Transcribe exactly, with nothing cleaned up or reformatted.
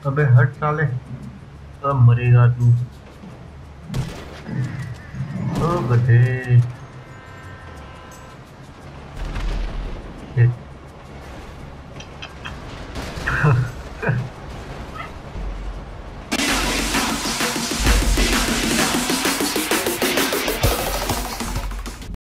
अबे हट साले। अब मरेगा तू। ओ गधे।